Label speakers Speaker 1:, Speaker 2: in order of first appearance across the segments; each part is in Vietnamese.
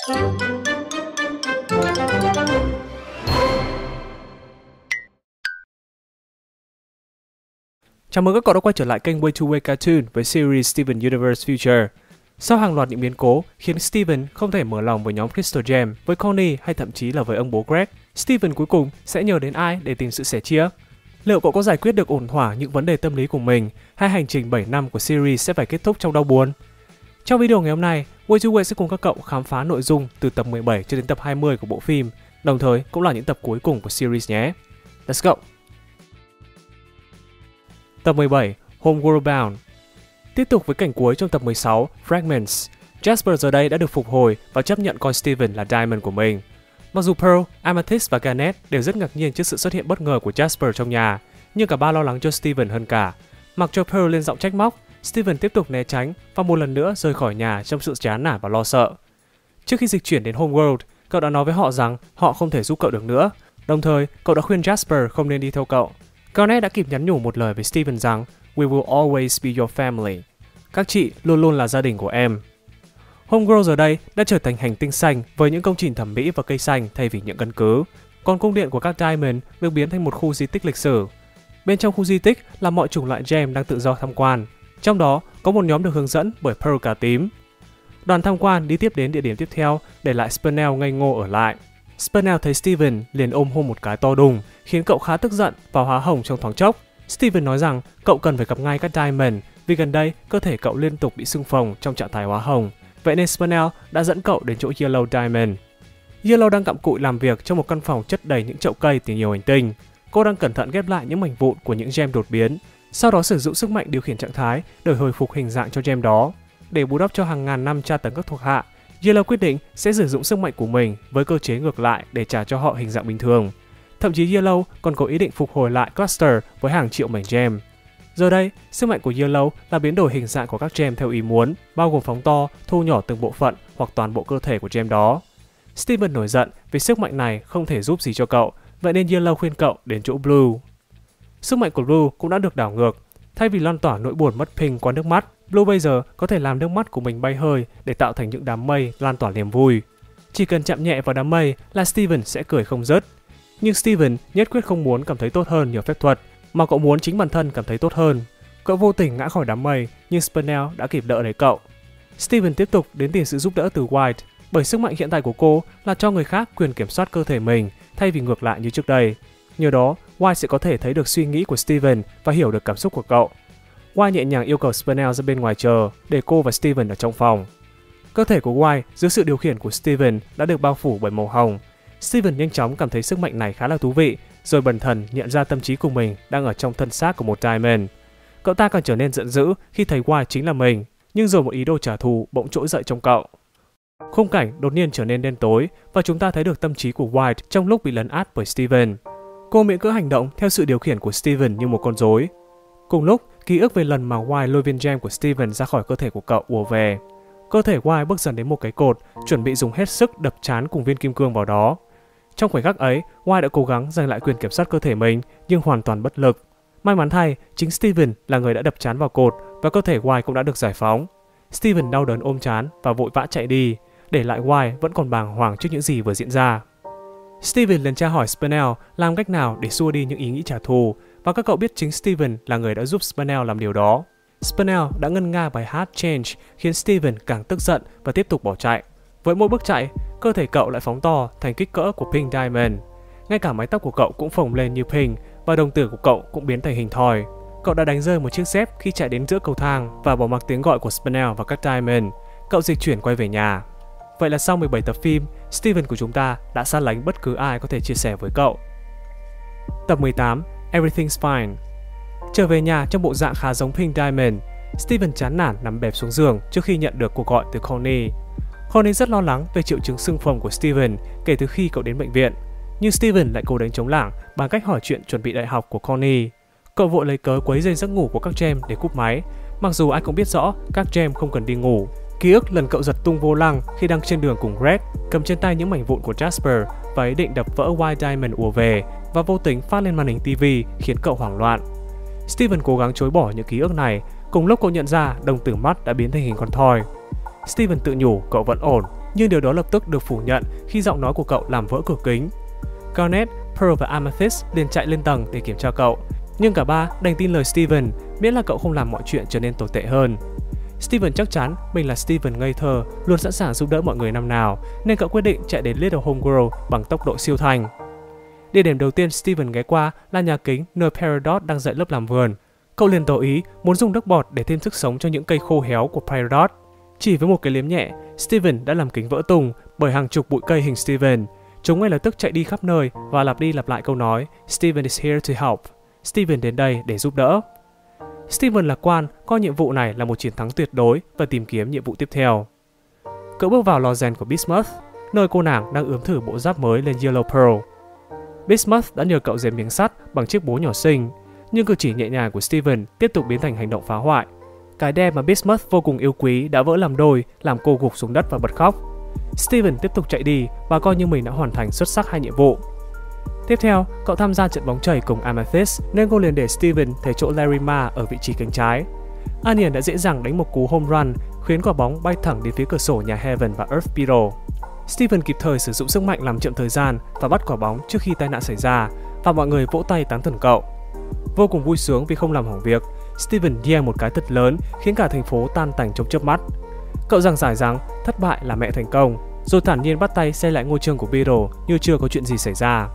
Speaker 1: Chào mừng các cậu đã quay trở lại kênh Way to Way Cartoon với series Steven Universe Future. Sau hàng loạt những biến cố khiến Steven không thể mở lòng với nhóm Crystal Gem, với Connie hay thậm chí là với ông bố Greg, Steven cuối cùng sẽ nhờ đến ai để tìm sự sẻ chia? Liệu cậu có giải quyết được ổn thỏa những vấn đề tâm lý của mình, hay hành trình 7 năm của series sẽ phải kết thúc trong đau buồn? Trong video ngày hôm nay, Way to Way sẽ cùng các cậu khám phá nội dung từ tập 17 cho đến tập 20 của bộ phim, đồng thời cũng là những tập cuối cùng của series nhé. Let's go! Tập 17, Homeworld Bound. Tiếp tục với cảnh cuối trong tập 16, Fragments. Jasper giờ đây đã được phục hồi và chấp nhận coi Steven là Diamond của mình. Mặc dù Pearl, Amethyst và Garnet đều rất ngạc nhiên trước sự xuất hiện bất ngờ của Jasper trong nhà, nhưng cả ba lo lắng cho Steven hơn cả. Mặc cho Pearl lên giọng trách móc, Steven tiếp tục né tránh và một lần nữa rời khỏi nhà trong sự chán nản và lo sợ. Trước khi dịch chuyển đến Homeworld, cậu đã nói với họ rằng họ không thể giúp cậu được nữa. Đồng thời, cậu đã khuyên Jasper không nên đi theo cậu. Garnet đã kịp nhắn nhủ một lời với Steven rằng We will always be your family. Các chị luôn luôn là gia đình của em. Homeworld giờ đây đã trở thành hành tinh xanh với những công trình thẩm mỹ và cây xanh thay vì những căn cứ. Còn cung điện của các Diamond được biến thành một khu di tích lịch sử. Bên trong khu di tích là mọi chủng loại gem đang tự do tham quan. Trong đó có một nhóm được hướng dẫn bởi Pearl cà tím. Đoàn tham quan đi tiếp đến địa điểm tiếp theo, để lại Spinel ngây ngô ở lại. Spinel thấy Steven liền ôm hôn một cái to đùng, khiến cậu khá tức giận và hóa hồng trong thoáng chốc. Steven nói rằng cậu cần phải gặp ngay các Diamond vì gần đây cơ thể cậu liên tục bị sưng phồng trong trạng thái hóa hồng. Vậy nên Spinel đã dẫn cậu đến chỗ Yellow Diamond. Yellow đang cặm cụi làm việc trong một căn phòng chất đầy những chậu cây từ nhiều hành tinh. Cô đang cẩn thận ghép lại những mảnh vụn của những gem đột biến, sau đó sử dụng sức mạnh điều khiển trạng thái để hồi phục hình dạng cho gem đó. Để bù đắp cho hàng ngàn năm tra tấn các thuộc hạ, Yellow quyết định sẽ sử dụng sức mạnh của mình với cơ chế ngược lại để trả cho họ hình dạng bình thường. Thậm chí Yellow còn có ý định phục hồi lại Cluster với hàng triệu mảnh gem. Giờ đây, sức mạnh của Yellow là biến đổi hình dạng của các gem theo ý muốn, bao gồm phóng to, thu nhỏ từng bộ phận hoặc toàn bộ cơ thể của gem đó. Steven nổi giận vì sức mạnh này không thể giúp gì cho cậu, vậy nên Yellow khuyên cậu đến chỗ Blue. Sức mạnh của Blue cũng đã được đảo ngược. Thay vì lan tỏa nỗi buồn mất Pink qua nước mắt, Blue bây giờ có thể làm nước mắt của mình bay hơi để tạo thành những đám mây lan tỏa niềm vui. Chỉ cần chạm nhẹ vào đám mây là Steven sẽ cười không dứt. Nhưng Steven nhất quyết không muốn cảm thấy tốt hơn nhờ phép thuật, mà cậu muốn chính bản thân cảm thấy tốt hơn. Cậu vô tình ngã khỏi đám mây, nhưng Spinel đã kịp đỡ lấy cậu. Steven tiếp tục đến tìm sự giúp đỡ từ White, bởi sức mạnh hiện tại của cô là cho người khác quyền kiểm soát cơ thể mình, thay vì ngược lại như trước đây. Nhờ đó, White sẽ có thể thấy được suy nghĩ của Steven và hiểu được cảm xúc của cậu. White nhẹ nhàng yêu cầu Spinel ra bên ngoài chờ, để cô và Steven ở trong phòng. Cơ thể của White dưới sự điều khiển của Steven đã được bao phủ bởi màu hồng. Steven nhanh chóng cảm thấy sức mạnh này khá là thú vị, rồi bần thần nhận ra tâm trí của mình đang ở trong thân xác của một Diamond. Cậu ta càng trở nên giận dữ khi thấy White chính là mình, nhưng rồi một ý đồ trả thù bỗng trỗi dậy trong cậu. Khung cảnh đột nhiên trở nên đen tối và chúng ta thấy được tâm trí của White trong lúc bị lấn át bởi Steven. Cô miễn cưỡng hành động theo sự điều khiển của Steven như một con rối. Cùng lúc, ký ức về lần mà White lôi viên gem của Steven ra khỏi cơ thể của cậu ùa về. Cơ thể White bước dần đến một cái cột, chuẩn bị dùng hết sức đập trán cùng viên kim cương vào đó. Trong khoảnh khắc ấy, White đã cố gắng giành lại quyền kiểm soát cơ thể mình, nhưng hoàn toàn bất lực. May mắn thay, chính Steven là người đã đập trán vào cột và cơ thể White cũng đã được giải phóng. Steven đau đớn ôm trán và vội vã chạy đi, để lại White vẫn còn bàng hoàng trước những gì vừa diễn ra. Steven liền tra hỏi Spinel làm cách nào để xua đi những ý nghĩ trả thù, và các cậu biết chính Steven là người đã giúp Spinel làm điều đó. Spinel đã ngân nga bài hát Change khiến Steven càng tức giận và tiếp tục bỏ chạy. Với mỗi bước chạy, cơ thể cậu lại phóng to thành kích cỡ của Pink Diamond. Ngay cả mái tóc của cậu cũng phồng lên như Pink và đồng tử của cậu cũng biến thành hình thoi. Cậu đã đánh rơi một chiếc dép khi chạy đến giữa cầu thang và bỏ mặc tiếng gọi của Spinel và các Diamond. Cậu dịch chuyển quay về nhà. Vậy là sau 17 tập phim, Steven của chúng ta đã xa lánh bất cứ ai có thể chia sẻ với cậu. Tập 18, Everything's Fine. Trở về nhà trong bộ dạng khá giống Pink Diamond, Steven chán nản nằm bẹp xuống giường trước khi nhận được cuộc gọi từ Connie. Connie rất lo lắng về triệu chứng sưng phồng của Steven kể từ khi cậu đến bệnh viện, nhưng Steven lại cố đánh chống lảng bằng cách hỏi chuyện chuẩn bị đại học của Connie. Cậu vội lấy cớ quấy rầy giấc ngủ của các gem để cúp máy, mặc dù ai cũng biết rõ các gem không cần đi ngủ. Ký ức lần cậu giật tung vô lăng khi đang trên đường cùng Greg, cầm trên tay những mảnh vụn của Jasper và ý định đập vỡ White Diamond ùa về và vô tình phát lên màn hình TV khiến cậu hoảng loạn. Steven cố gắng chối bỏ những ký ức này, cùng lúc cậu nhận ra đồng tử mắt đã biến thành hình con thoi. Steven tự nhủ cậu vẫn ổn, nhưng điều đó lập tức được phủ nhận khi giọng nói của cậu làm vỡ cửa kính. Garnet, Pearl và Amethyst liền chạy lên tầng để kiểm tra cậu, nhưng cả ba đành tin lời Steven miễn là cậu không làm mọi chuyện trở nên tồi tệ hơn. Steven chắc chắn mình là Steven ngây thơ, luôn sẵn sàng giúp đỡ mọi người năm nào, nên cậu quyết định chạy đến Little Homeworld bằng tốc độ siêu thanh. Địa điểm đầu tiên Steven ghé qua là nhà kính nơi Peridot đang dạy lớp làm vườn. Cậu liền tỏ ý muốn dùng nước bọt để thêm sức sống cho những cây khô héo của Peridot. Chỉ với một cái liếm nhẹ, Steven đã làm kính vỡ tung bởi hàng chục bụi cây hình Steven. Chúng ngay lập tức chạy đi khắp nơi và lặp đi lặp lại câu nói Steven is here to help. Steven đến đây để giúp đỡ. Steven lạc quan coi nhiệm vụ này là một chiến thắng tuyệt đối và tìm kiếm nhiệm vụ tiếp theo. Cậu bước vào lò rèn của Bismuth, nơi cô nàng đang ướm thử bộ giáp mới lên Yellow Pearl. Bismuth đã nhờ cậu rèn miếng sắt bằng chiếc búa nhỏ xinh, nhưng cử chỉ nhẹ nhàng của Steven tiếp tục biến thành hành động phá hoại. Cái đe mà Bismuth vô cùng yêu quý đã vỡ làm đôi, làm cô gục xuống đất và bật khóc. Steven tiếp tục chạy đi và coi như mình đã hoàn thành xuất sắc hai nhiệm vụ. Tiếp theo, cậu tham gia trận bóng chày cùng Amethyst nên cô liền để Steven thấy chỗ Larry Ma ở vị trí cánh trái. Onion đã dễ dàng đánh một cú home run khiến quả bóng bay thẳng đến phía cửa sổ nhà Heaven và Earth Beetle. Steven kịp thời sử dụng sức mạnh làm chậm thời gian và bắt quả bóng trước khi tai nạn xảy ra, và mọi người vỗ tay tán thưởng cậu. Vô cùng vui sướng vì không làm hỏng việc, Steven yeah một cái thật lớn khiến cả thành phố tan tành trong chớp mắt. Cậu giảng giải rằng thất bại là mẹ thành công, rồi thản nhiên bắt tay xây lại ngôi trường của Beetle như chưa có chuyện gì xảy ra.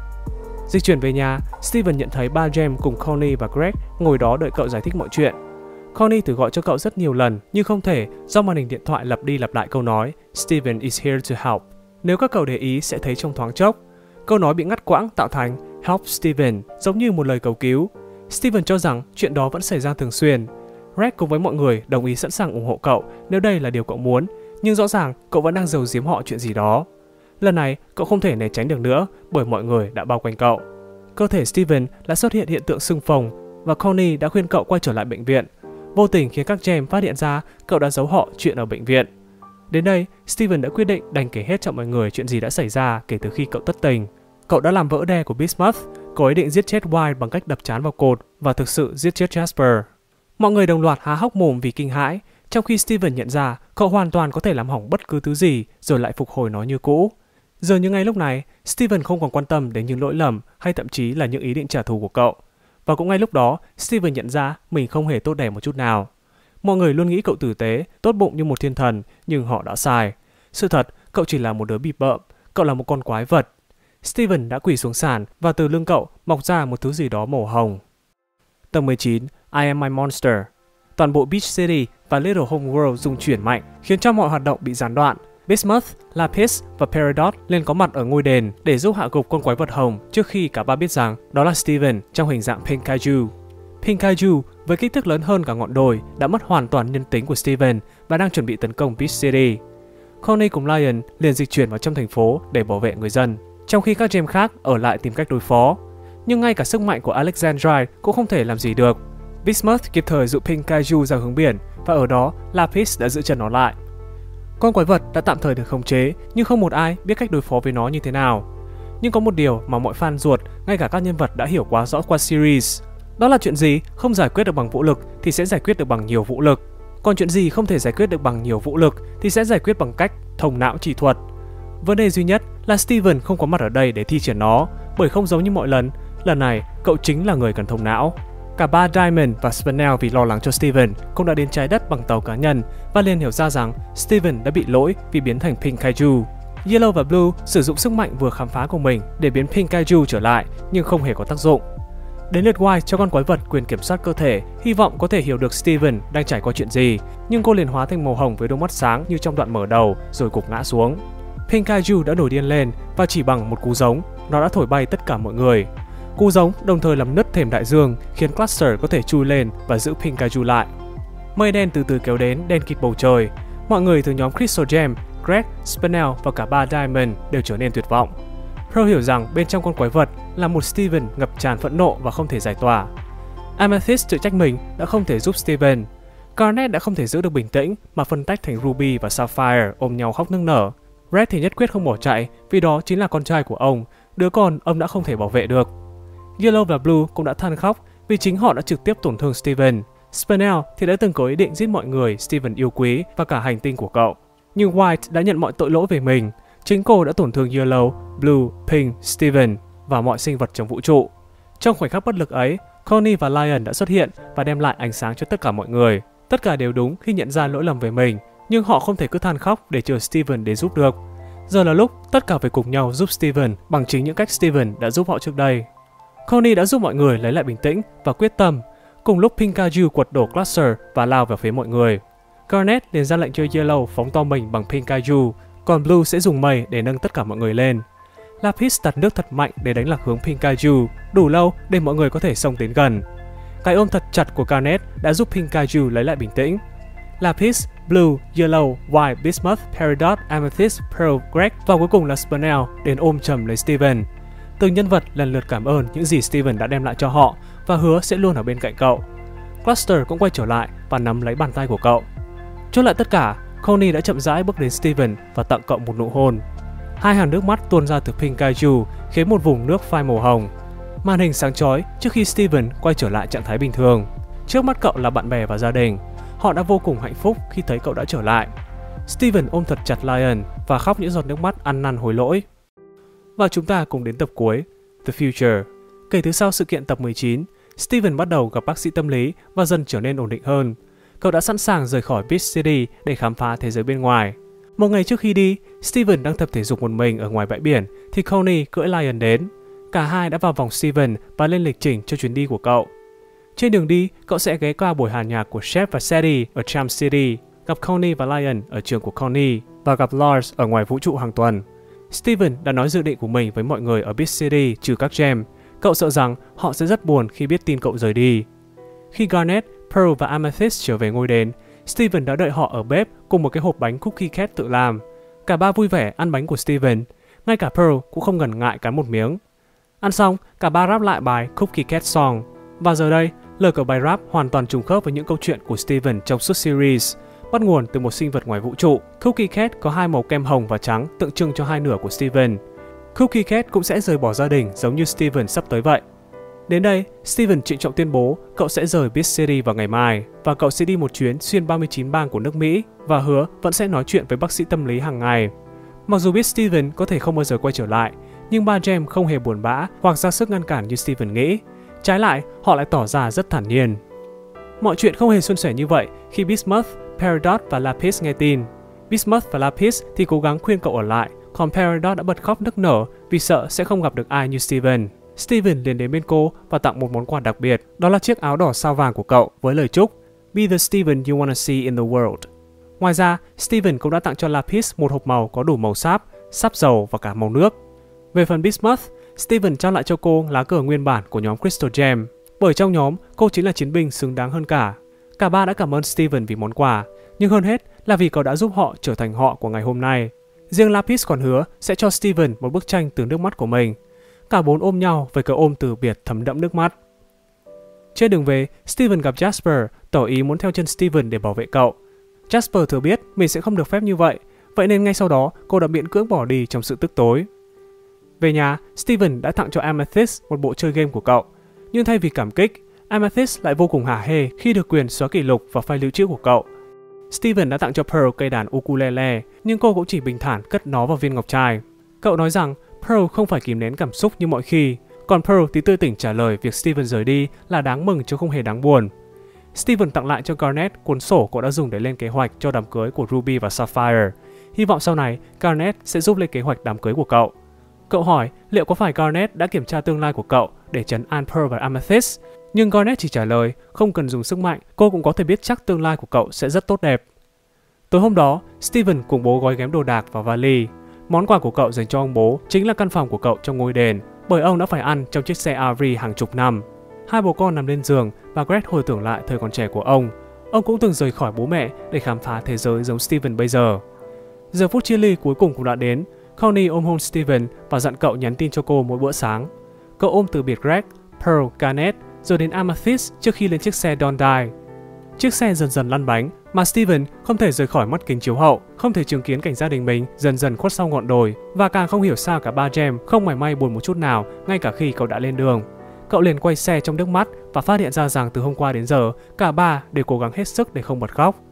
Speaker 1: Dịch chuyển về nhà, Steven nhận thấy ba James cùng Connie và Greg ngồi đó đợi cậu giải thích mọi chuyện. Connie thử gọi cho cậu rất nhiều lần nhưng không thể do màn hình điện thoại lặp đi lặp lại câu nói Steven is here to help. Nếu các cậu để ý sẽ thấy trong thoáng chốc, câu nói bị ngắt quãng tạo thành help Steven giống như một lời cầu cứu. Steven cho rằng chuyện đó vẫn xảy ra thường xuyên. Greg cùng với mọi người đồng ý sẵn sàng ủng hộ cậu nếu đây là điều cậu muốn, nhưng rõ ràng cậu vẫn đang giấu giếm họ chuyện gì đó. Lần này, cậu không thể né tránh được nữa bởi mọi người đã bao quanh cậu. Cơ thể Steven đã xuất hiện hiện tượng sưng phồng và Connie đã khuyên cậu quay trở lại bệnh viện, vô tình khiến các James phát hiện ra cậu đã giấu họ chuyện ở bệnh viện. Đến đây, Steven đã quyết định đành kể hết cho mọi người chuyện gì đã xảy ra kể từ khi cậu thất tình. Cậu đã làm vỡ đe của Bismuth, có ý định giết chết White bằng cách đập trán vào cột và thực sự giết chết Jasper. Mọi người đồng loạt há hốc mồm vì kinh hãi, trong khi Steven nhận ra cậu hoàn toàn có thể làm hỏng bất cứ thứ gì rồi lại phục hồi nó như cũ. Dường như ngay lúc này, Steven không còn quan tâm đến những lỗi lầm hay thậm chí là những ý định trả thù của cậu. Và cũng ngay lúc đó, Steven nhận ra mình không hề tốt đẹp một chút nào. Mọi người luôn nghĩ cậu tử tế, tốt bụng như một thiên thần, nhưng họ đã sai. Sự thật, cậu chỉ là một đứa bịp bợm, cậu là một con quái vật. Steven đã quỳ xuống sàn và từ lưng cậu mọc ra một thứ gì đó màu hồng. Tầng 19, I Am My Monster. Toàn bộ Beach City và Little Homeworld rung chuyển mạnh, khiến cho mọi hoạt động bị gián đoạn. Bismuth, Lapis và Peridot lên có mặt ở ngôi đền để giúp hạ gục con quái vật hồng trước khi cả ba biết rằng đó là Steven trong hình dạng Pink Kaiju. Pink Kaiju với kích thước lớn hơn cả ngọn đồi đã mất hoàn toàn nhân tính của Steven và đang chuẩn bị tấn công Beach City. Connie cùng Lion liền dịch chuyển vào trong thành phố để bảo vệ người dân, trong khi các James khác ở lại tìm cách đối phó. Nhưng ngay cả sức mạnh của Alexandrite cũng không thể làm gì được. Bismuth kịp thời dụ Pink Kaiju ra hướng biển và ở đó Lapis đã giữ chân nó lại. Con quái vật đã tạm thời được khống chế, nhưng không một ai biết cách đối phó với nó như thế nào. Nhưng có một điều mà mọi fan ruột, ngay cả các nhân vật đã hiểu quá rõ qua series. Đó là chuyện gì không giải quyết được bằng vũ lực thì sẽ giải quyết được bằng nhiều vũ lực. Còn chuyện gì không thể giải quyết được bằng nhiều vũ lực thì sẽ giải quyết bằng cách thông não chỉ thuật. Vấn đề duy nhất là Steven không có mặt ở đây để thi triển nó, bởi không giống như mọi lần, lần này cậu chính là người cần thông não. Cả ba Diamond và Spinel vì lo lắng cho Steven cũng đã đến trái đất bằng tàu cá nhân và liền hiểu ra rằng Steven đã bị lỗi vì biến thành Pink Kaiju. Yellow và Blue sử dụng sức mạnh vừa khám phá của mình để biến Pink Kaiju trở lại nhưng không hề có tác dụng. Đến lượt White cho con quái vật quyền kiểm soát cơ thể, hy vọng có thể hiểu được Steven đang trải qua chuyện gì, nhưng cô liền hóa thành màu hồng với đôi mắt sáng như trong đoạn mở đầu rồi gục ngã xuống. Pink Kaiju đã nổi điên lên và chỉ bằng một cú giống, nó đã thổi bay tất cả mọi người. Cú giống đồng thời làm nứt thềm đại dương khiến Cluster có thể chui lên và giữ Pink Kaiju lại. Mây đen từ từ kéo đến đen kịt bầu trời. Mọi người từ nhóm Crystal Gem, Greg, Spinel và cả ba Diamond đều trở nên tuyệt vọng. Pearl hiểu rằng bên trong con quái vật là một Steven ngập tràn phẫn nộ và không thể giải tỏa. Amethyst tự trách mình đã không thể giúp Steven. Garnet đã không thể giữ được bình tĩnh mà phân tách thành Ruby và Sapphire ôm nhau khóc nức nở. Red thì nhất quyết không bỏ chạy vì đó chính là con trai của ông, đứa con ông đã không thể bảo vệ được. Yellow và Blue cũng đã than khóc vì chính họ đã trực tiếp tổn thương Steven. Spinel thì đã từng có ý định giết mọi người Steven yêu quý và cả hành tinh của cậu. Nhưng White đã nhận mọi tội lỗi về mình. Chính cô đã tổn thương Yellow, Blue, Pink, Steven và mọi sinh vật trong vũ trụ. Trong khoảnh khắc bất lực ấy, Connie và Lion đã xuất hiện và đem lại ánh sáng cho tất cả mọi người. Tất cả đều đúng khi nhận ra lỗi lầm về mình, nhưng họ không thể cứ than khóc để chờ Steven đến giúp được. Giờ là lúc tất cả phải cùng nhau giúp Steven bằng chính những cách Steven đã giúp họ trước đây. Connie đã giúp mọi người lấy lại bình tĩnh và quyết tâm. Cùng lúc Pinkaju quật đổ Cluster và lao vào phía mọi người. Garnet liền ra lệnh cho Yellow phóng to mình bằng Pinkaju, còn Blue sẽ dùng mây để nâng tất cả mọi người lên. Lapis tạt nước thật mạnh để đánh lạc hướng Pinkaju, đủ lâu để mọi người có thể xông đến gần. Cái ôm thật chặt của Garnet đã giúp Pinkaju lấy lại bình tĩnh. Lapis, Blue, Yellow, White, Bismuth, Peridot, Amethyst, Pearl, Greg và cuối cùng là Spinel đến ôm chầm lấy Steven. Từng nhân vật lần lượt cảm ơn những gì Steven đã đem lại cho họ và hứa sẽ luôn ở bên cạnh cậu. Cluster cũng quay trở lại và nắm lấy bàn tay của cậu. Chốt lại tất cả, Connie đã chậm rãi bước đến Steven và tặng cậu một nụ hôn. Hai hàng nước mắt tuôn ra từ Pinkaju khiến một vùng nước phai màu hồng. Màn hình sáng chói trước khi Steven quay trở lại trạng thái bình thường. Trước mắt cậu là bạn bè và gia đình. Họ đã vô cùng hạnh phúc khi thấy cậu đã trở lại. Steven ôm thật chặt Lion và khóc những giọt nước mắt ăn năn hối lỗi. Và chúng ta cùng đến tập cuối, The Future. Kể từ sau sự kiện tập 19, Steven bắt đầu gặp bác sĩ tâm lý và dần trở nên ổn định hơn. Cậu đã sẵn sàng rời khỏi Beach City để khám phá thế giới bên ngoài. Một ngày trước khi đi, Steven đang tập thể dục một mình ở ngoài bãi biển thì Connie cưỡi Lion đến. Cả hai đã vào vòng Steven và lên lịch trình cho chuyến đi của cậu. Trên đường đi, cậu sẽ ghé qua buổi hòa nhạc của Shep và Sadie ở Charm City, gặp Connie và Lion ở trường của Connie và gặp Lars ở ngoài vũ trụ hàng tuần. Steven đã nói dự định của mình với mọi người ở Beach City trừ các gem. Cậu sợ rằng họ sẽ rất buồn khi biết tin cậu rời đi. Khi Garnet, Pearl và Amethyst trở về ngôi đền, Steven đã đợi họ ở bếp cùng một cái hộp bánh cookie cat tự làm. Cả ba vui vẻ ăn bánh của Steven, ngay cả Pearl cũng không ngần ngại cắn một miếng. Ăn xong, cả ba rap lại bài Cookie Cat Song. Và giờ đây, lời của bài rap hoàn toàn trùng khớp với những câu chuyện của Steven trong suốt series, bắt nguồn từ một sinh vật ngoài vũ trụ. Cookie Cat có hai màu kem hồng và trắng tượng trưng cho hai nửa của Steven. Cookie Cat cũng sẽ rời bỏ gia đình giống như Steven sắp tới vậy. Đến đây, Steven trịnh trọng tuyên bố cậu sẽ rời Beach City vào ngày mai và cậu sẽ đi một chuyến xuyên 39 bang của nước Mỹ và hứa vẫn sẽ nói chuyện với bác sĩ tâm lý hàng ngày. Mặc dù biết Steven có thể không bao giờ quay trở lại, nhưng ba Gem không hề buồn bã hoặc ra sức ngăn cản như Steven nghĩ. Trái lại, họ lại tỏ ra rất thản nhiên. Mọi chuyện không hề suôn sẻ như vậy khi Bismuth, Peridot và Lapis nghe tin. Bismuth và Lapis thì cố gắng khuyên cậu ở lại, còn Peridot đã bật khóc nức nở vì sợ sẽ không gặp được ai như Steven. Steven liền đến bên cô và tặng một món quà đặc biệt, đó là chiếc áo đỏ sao vàng của cậu với lời chúc Be the Steven you wanna see in the world. Ngoài ra, Steven cũng đã tặng cho Lapis một hộp màu có đủ màu sáp dầu và cả màu nước. Về phần Bismuth, Steven trao lại cho cô lá cờ nguyên bản của nhóm Crystal Gem, bởi trong nhóm cô chính là chiến binh xứng đáng hơn cả. Cả ba đã cảm ơn Steven vì món quà, nhưng hơn hết là vì cậu đã giúp họ trở thành họ của ngày hôm nay. Riêng Lapis còn hứa sẽ cho Steven một bức tranh từ nước mắt của mình. Cả bốn ôm nhau với cái ôm từ biệt thấm đẫm nước mắt. Trên đường về, Steven gặp Jasper, tỏ ý muốn theo chân Steven để bảo vệ cậu. Jasper thừa biết mình sẽ không được phép như vậy, vậy nên ngay sau đó cô đã miễn cưỡng bỏ đi trong sự tức tối. Về nhà, Steven đã tặng cho Amethyst một bộ chơi game của cậu, nhưng thay vì cảm kích, Amethyst lại vô cùng hả hê khi được quyền xóa kỷ lục và file lưu trữ của cậu. Steven đã tặng cho Pearl cây đàn ukulele, nhưng cô cũng chỉ bình thản cất nó vào viên ngọc trai. Cậu nói rằng Pearl không phải kìm nén cảm xúc như mọi khi, còn Pearl thì tươi tỉnh trả lời việc Steven rời đi là đáng mừng chứ không hề đáng buồn. Steven tặng lại cho Garnet cuốn sổ cậu đã dùng để lên kế hoạch cho đám cưới của Ruby và Sapphire. Hy vọng sau này Garnet sẽ giúp lên kế hoạch đám cưới của cậu. Cậu hỏi liệu có phải Garnet đã kiểm tra tương lai của cậu để trấn an Pearl và Amethyst, nhưng Garnet chỉ trả lời không cần dùng sức mạnh, cô cũng có thể biết chắc tương lai của cậu sẽ rất tốt đẹp. Tối hôm đó, Steven cùng bố gói ghém đồ đạc vào vali. Món quà của cậu dành cho ông bố chính là căn phòng của cậu trong ngôi đền, bởi ông đã phải ăn trong chiếc xe RV hàng chục năm. Hai bố con nằm lên giường và Greg hồi tưởng lại thời còn trẻ của ông. Ông cũng từng rời khỏi bố mẹ để khám phá thế giới giống Steven bây giờ. Giờ phút chia ly cuối cùng cũng đã đến. Connie ôm hôn Steven và dặn cậu nhắn tin cho cô mỗi bữa sáng. Cậu ôm từ biệt Greg, Pearl, Garnet rồi đến Amethyst trước khi lên chiếc xe Don't Die. Chiếc xe dần dần lăn bánh mà Steven không thể rời khỏi mắt kính chiếu hậu, không thể chứng kiến cảnh gia đình mình dần dần khuất sau ngọn đồi và càng không hiểu sao cả ba Gem không mảy may buồn một chút nào ngay cả khi cậu đã lên đường. Cậu liền quay xe trong nước mắt và phát hiện ra rằng từ hôm qua đến giờ cả ba đều cố gắng hết sức để không bật khóc.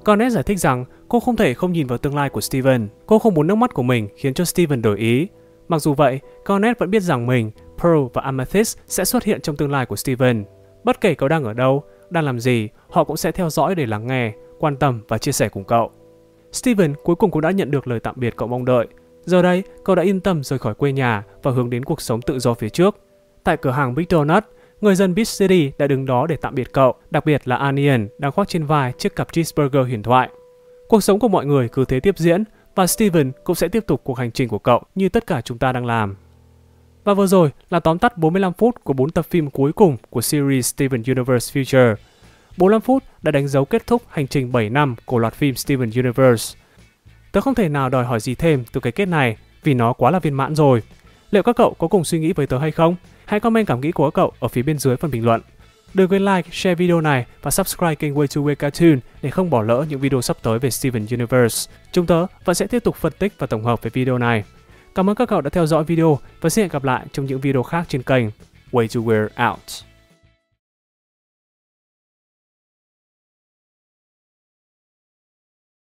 Speaker 1: Garnet giải thích rằng cô không thể không nhìn vào tương lai của Steven. Cô không muốn nước mắt của mình khiến cho Steven đổi ý. Mặc dù vậy, Garnet vẫn biết rằng mình, Pearl và Amethyst sẽ xuất hiện trong tương lai của Steven. Bất kể cậu đang ở đâu, đang làm gì, họ cũng sẽ theo dõi để lắng nghe, quan tâm và chia sẻ cùng cậu. Steven cuối cùng cũng đã nhận được lời tạm biệt cậu mong đợi. Giờ đây, cậu đã yên tâm rời khỏi quê nhà và hướng đến cuộc sống tự do phía trước. Tại cửa hàng Big Donut, người dân Beach City đã đứng đó để tạm biệt cậu, đặc biệt là Anian đang khoác trên vai chiếc cặp cheeseburger huyền thoại. Cuộc sống của mọi người cứ thế tiếp diễn và Steven cũng sẽ tiếp tục cuộc hành trình của cậu như tất cả chúng ta đang làm. Và vừa rồi là tóm tắt 45 phút của 4 tập phim cuối cùng của series Steven Universe Future. 45 phút đã đánh dấu kết thúc hành trình 7 năm của loạt phim Steven Universe. Tớ không thể nào đòi hỏi gì thêm từ cái kết này vì nó quá là viên mãn rồi. Liệu các cậu có cùng suy nghĩ với tớ hay không? Hãy comment cảm nghĩ của các cậu ở phía bên dưới phần bình luận. Đừng quên like, share video này và subscribe kênh Way to Way Cartoon để không bỏ lỡ những video sắp tới về Steven Universe. Chúng tớ vẫn sẽ tiếp tục phân tích và tổng hợp về video này. Cảm ơn các cậu đã theo dõi video và xin hẹn gặp lại trong những video khác trên kênh. Way to Wear out.